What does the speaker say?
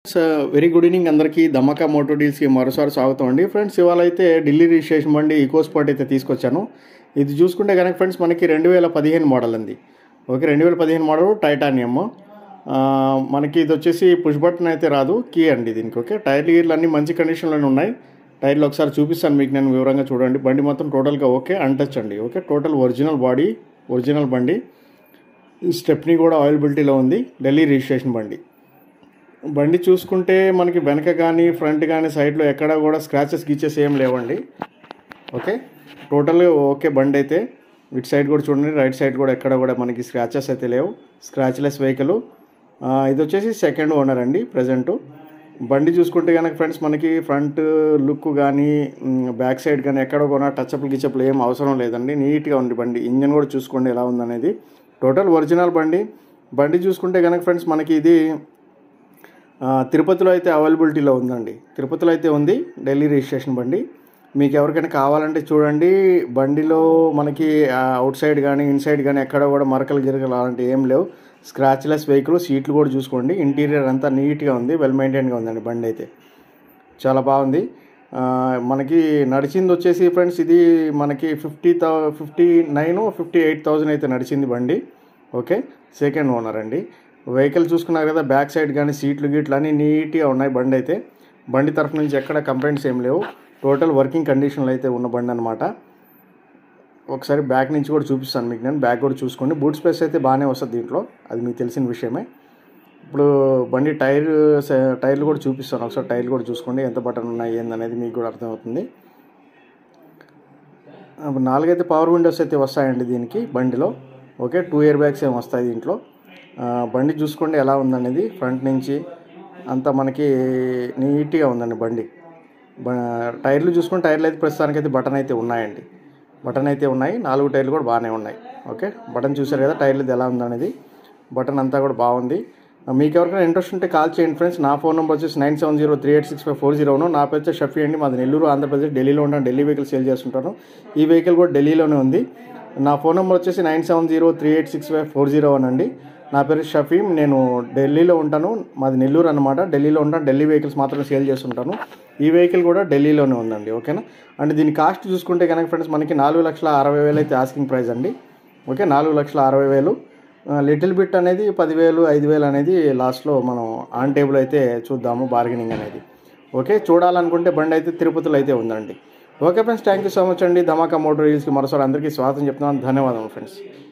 Very good evening అందరికీ ధమాకా Moto డీల్స్కి మరోసారి స్వాగతం అండి ఫ్రెండ్స్. ఇవాళ అయితే ఢిల్లీ రిజిస్ట్రేషన్ బండి ఈకో స్పాట్ అయితే తీసుకొచ్చాను. ఇది చూసుకుంటే కనుక ఫ్రెండ్స్ మనకి 2015 మోడల్ అండి. Okay, 2015 model titanium. మనకి ఇది వచ్చేసి పుష్ బటన్ అయితే రాదు, కీ అండి దీనికి. ఓకే, టైర్లు గీర్లు అన్నీ మంచి కండిషన్లోనే ఉన్నాయి. టైర్లు ఒకసారి చూపిస్తాను మీకు, నేను వివరంగా చూడండి. బండి మొత్తం టోటల్గా ఓకే, అన్టచ్ అండి. Okay, total original body, original బండి. స్టెప్నీ కూడా అవైలబిలిటీలో ఉంది. ఢిల్లీ రిజిస్ట్రేషన్ బండి చూసుకుంటే మనకి వెనక కానీ ఫ్రంట్ కానీ సైడ్లో ఎక్కడ కూడా స్క్రాచెస్ గీచెస్ ఏం లేవండి. ఓకే, టోటల్ ఓకే బండి అయితే. ఇటు సైడ్ కూడా చూడండి, రైట్ సైడ్ కూడా ఎక్కడ కూడా మనకి స్క్రాచెస్ అయితే లేవు. Scratchless vehicle. ఇది వచ్చేసి సెకండ్ ఓనర్ అండి ప్రజెంటు. బండి చూసుకుంటే కనుక ఫ్రెండ్స్ మనకి ఫ్రంట్ లుక్ కానీ బ్యాక్ సైడ్ కానీ ఎక్కడ కూడా టచ్అప్లు గిచ్చప్లు ఏం అవసరం లేదండి. నీట్గా ఉంది బండి. ఇంజన్ కూడా చూసుకోండి ఎలా ఉందనేది. టోటల్ ఒరిజినల్ బండి చూసుకుంటే కనుక ఫ్రెండ్స్ మనకి ఇది తిరుపతిలో అయితే అవైలబిలిటీలో ఉందండి. తిరుపతిలో అయితే ఉంది ఢిల్లీ రిజిస్ట్రేషన్ బండి. మీకు ఎవరికైనా కావాలంటే చూడండి. బండిలో మనకి అవుట్ సైడ్ కానీ ఇన్సైడ్ కానీ ఎక్కడ కూడా మరకలు గిరకలు అలాంటివి ఏం లేవు. Scratchless vehicle. సీట్లు కూడా చూసుకోండి. ఇంటీరియర్ అంతా నీట్గా ఉంది, వెల్ మెయింటైన్గా ఉందండి బండి అయితే. చాలా బాగుంది. మనకి నడిచింది వచ్చేసి ఫ్రెండ్స్ ఇది మనకి 58,000 అయితే నడిచింది బండి. ఓకే, సెకండ్ ఓనర్ అండి. వెహికల్ చూసుకున్నారు కదా, బ్యాక్ సైడ్ కానీ సీట్లు గీట్లు అన్నీ నీట్గా ఉన్నాయి బండి అయితే. బండి తరఫు నుంచి ఎక్కడ కంప్లైంట్స్ ఏం లేవు. టోటల్ వర్కింగ్ కండిషన్లో అయితే ఉన్న బండి అనమాట. ఒకసారి బ్యాక్ నుంచి కూడా చూపిస్తాను మీకు నేను. బ్యాక్ కూడా చూసుకోండి. బూట్ స్పేస్ అయితే బాగానే వస్తుంది దీంట్లో, అది మీకు తెలిసిన విషయమే. ఇప్పుడు బండి టైర్లు కూడా చూపిస్తాను. ఒకసారి టైర్లు కూడా చూసుకోండి, ఎంత బటన్ ఉన్నాయి ఏందనేది మీకు కూడా అర్థమవుతుంది. 4 అయితే పవర్ విండోస్ అయితే వస్తాయండి దీనికి బండిలో. ఓకే, 2 ఇయర్ బ్యాగ్స్ ఏమి వస్తాయి దీంట్లో. బండి చూసుకోండి ఎలా ఉందనేది. ఫ్రంట్ నుంచి అంతా మనకి నీట్గా ఉందండి బండి. టైర్లు చూసుకుంటే టైర్లు అయితే ప్రస్తుతానికైతే బటన్ అయితే ఉన్నాయండి. బటన్ అయితే ఉన్నాయి. 4 టైర్లు కూడా బాగానే ఉన్నాయి. ఓకే, బటన్ చూసారు కదా టైర్లు ఎలా ఉందనేది. బటన్ అంతా కూడా బాగుంది. మీకు ఎవరికైనా ఇంట్రెస్ట్ ఉంటే కాల్ చేయండి ఫ్రెండ్స్. నా ఫోన్ నెంబర్ వచ్చేసి 9703865440. నా పేరు వచ్చి షఫీ అండి. మాది నెల్లూరు, ఆంధ్రప్రదేశ్. ఢిల్లీలో ఉంటాను. ఢిల్లీ వెహికల్ సేల్ చేస్తుంటాను. ఈ వెహికల్ కూడా ఢిల్లీలోనే ఉంది. నా ఫోన్ నెంబర్ వచ్చేసి 9703865440 అండి. నా పేరు షఫీం. నేను ఢిల్లీలో ఉంటాను. మాది నెల్లూరు అనమాట. ఢిల్లీలో ఉంటాను. ఢిల్లీ వెహికల్స్ మాత్రమే సేల్ చేస్తుంటాను. ఈ వెహికల్ కూడా ఢిల్లీలోనే ఉందండి. ఓకేనా. అంటే దీని కాస్ట్ చూసుకుంటే కనుక ఫ్రెండ్స్ మనకి 4,60,000 అయితే ఆస్కింగ్ ప్రైస్ అండి. ఓకే, 4,60,000. లిటిల్ బిట్ అనేది 10,000 5,000 అనేది లాస్ట్లో మనం ఆన్ టేబుల్ అయితే చూద్దాము, బార్గెనింగ్ అనేది. ఓకే, చూడాలనుకుంటే బండి అయితే తిరుపతిలో అయితే ఉందండి. Okay friends, thank you so much అండి. ధమాకా మోటార్ డీల్స్కి మరోసారి అందరికీ స్వాగతం చెప్తున్నాను. ధన్యవాదాలు ఫ్రెండ్స్.